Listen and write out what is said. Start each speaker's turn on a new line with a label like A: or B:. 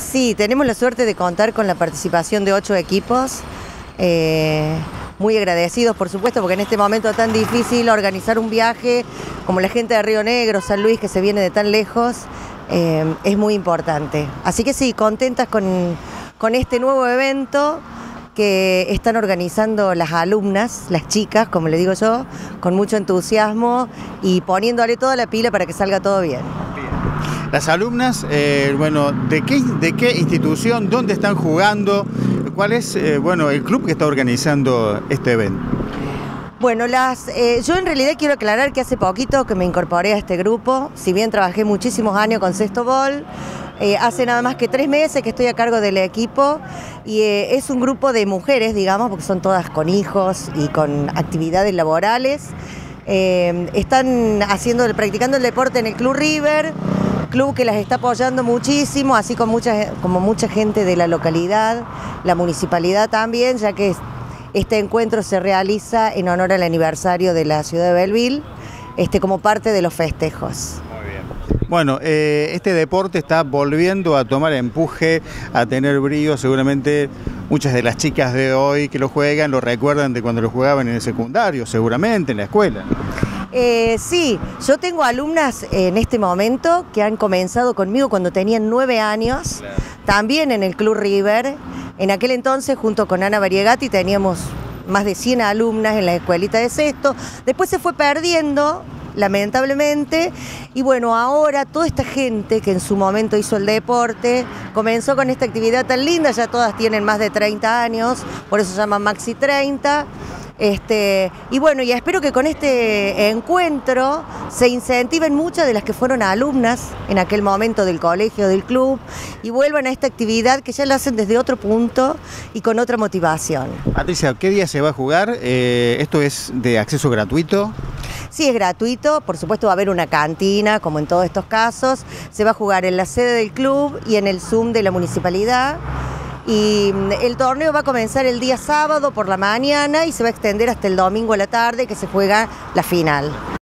A: Sí, tenemos la suerte de contar con la participación de 8 equipos, muy agradecidos por supuesto, porque en este momento tan difícil organizar un viaje, como la gente de Río Negro, San Luis, que se viene de tan lejos, es muy importante. Así que sí, contentas con este nuevo evento que están organizando las alumnas, las chicas, como le digo yo, con mucho entusiasmo y poniéndole toda la pila para que salga todo bien.
B: Las alumnas, bueno, ¿de qué institución, dónde están jugando? ¿Cuál es, bueno, el club que está organizando este evento?
A: Bueno, yo en realidad quiero aclarar que hace poquito que me incorporé a este grupo, si bien trabajé muchísimos años con Sexto Bol, hace nada más que 3 meses que estoy a cargo del equipo y es un grupo de mujeres, digamos, porque son todas con hijos y con actividades laborales. Están practicando el deporte en el Club River, club que las está apoyando muchísimo, así como mucha gente de la localidad, la municipalidad también, ya que este encuentro se realiza en honor al aniversario de la ciudad de Belleville, como parte de los festejos.
B: Muy bien. Bueno, este deporte está volviendo a tomar empuje, a tener brío. Seguramente muchas de las chicas de hoy que lo juegan lo recuerdan de cuando lo jugaban en el secundario, seguramente en la escuela.
A: Sí, yo tengo alumnas en este momento que han comenzado conmigo cuando tenían 9 años, claro. También en el Club River. En aquel entonces, junto con Ana Variegati, teníamos más de 100 alumnas en la escuelita de sexto. Después se fue perdiendo, lamentablemente, y bueno, ahora toda esta gente que en su momento hizo el deporte, comenzó con esta actividad tan linda, ya todas tienen más de 30 años, por eso se llama Maxi 30. Y bueno, y espero que con este encuentro se incentiven muchas de las que fueron alumnas en aquel momento del colegio, del club, y vuelvan a esta actividad que ya la hacen desde otro punto y con otra motivación.
B: Patricia, ¿qué día se va a jugar? ¿Esto es de acceso gratuito?
A: Sí, es gratuito, por supuesto va a haber una cantina, como en todos estos casos. Se va a jugar en la sede del club y en el Zoom de la municipalidad. Y el torneo va a comenzar el día sábado por la mañana y se va a extender hasta el domingo a la tarde, que se juega la final.